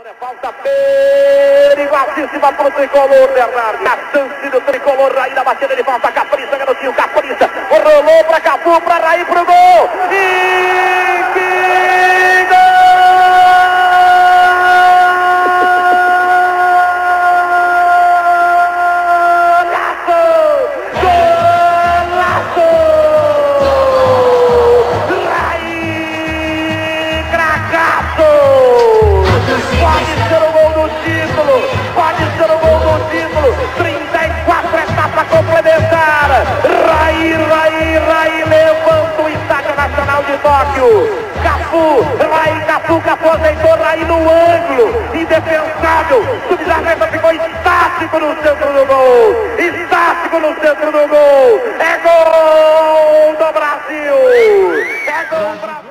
Falta perigosíssima para o tricolor, Bernardo. A chance do tricolor, Raí na batida de falta. Capricha, garotinho, capricha. Rolou para Cafu, para Raí, pro gol. E que gol! Pode ser o gol do título, 34 etapa complementar. Raí levanta o Estádio Nacional de Tóquio. Cafu ajeitou Raí no ângulo, indefensável. O Subjarreta ficou estático no centro do gol. É gol do Brasil. É gol do Brasil.